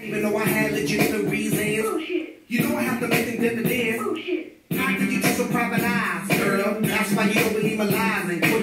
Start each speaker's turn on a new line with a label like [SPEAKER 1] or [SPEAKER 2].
[SPEAKER 1] even though I had legitimate reasons. Bullshit. You know I have to make them dividends. Bullshit. How could you take so private eyes, girl? That's why you don't believe my lies and